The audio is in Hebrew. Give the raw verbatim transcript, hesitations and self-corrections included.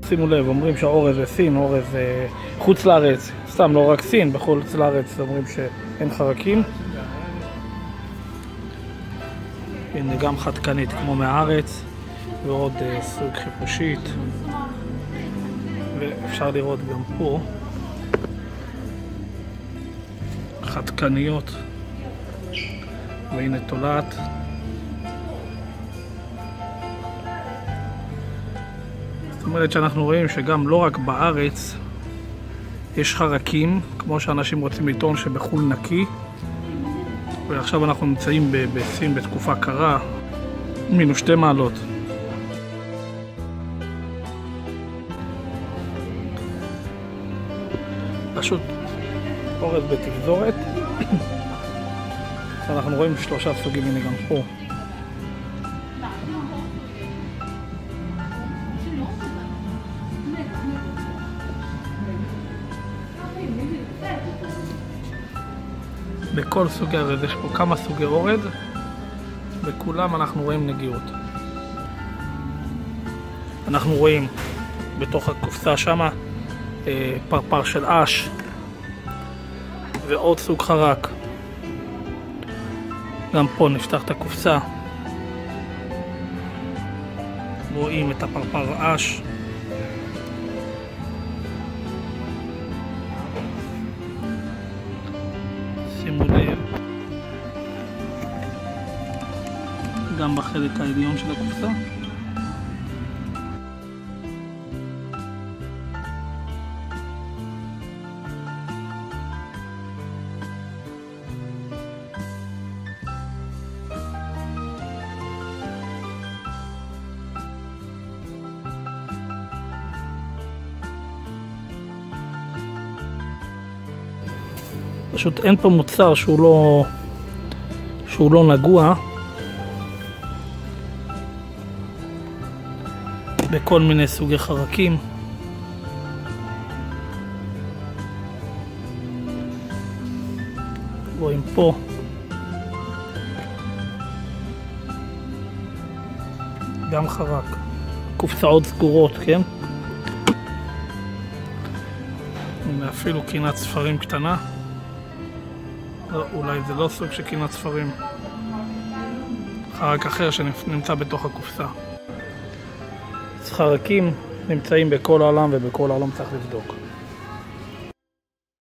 שימו לב, אומרים שהאורז זה סין, אורז זה חוץ לארץ, סתם לא רק סין, בכל חוץ לארץ אומרים שאין חרקים. הנה גם חתקנית כמו מהארץ, ועוד uh, סוג חיפושית, ואפשר לראות גם פה חתקניות, והנה תולעת. זאת אומרת שאנחנו רואים שגם לא רק בארץ יש חרקים, כמו שאנשים רוצים לטעון שבחול נקי, ועכשיו אנחנו נמצאים בסין בתקופה קרה, מינוס שתי מעלות. פשוט אורז בתפזורת. אנחנו רואים שלושה סוגים, הנה גם פה. בכל סוגי אורז, יש פה כמה סוגי אורז, בכולם אנחנו רואים נגיעות. אנחנו רואים בתוך הקופסה שמה פרפר של אש ועוד סוג חרק. גם פה נפתח את הקופסה, רואים את הפרפר אש. שימו לב, גם בחלק העליון של הקופסה. פשוט אין פה מוצר שהוא לא שהוא לא נגוע בכל מיני סוגי חרקים. רואים פה גם חרק, קופסאות סגורות, כן? הנה אפילו קינת ספרים קטנה. לא, אולי זה לא סוג של קינת ספרים, חרק אחר שנמצא בתוך הקופסה. חרקים נמצאים בכל העולם, ובכל העולם צריך לבדוק.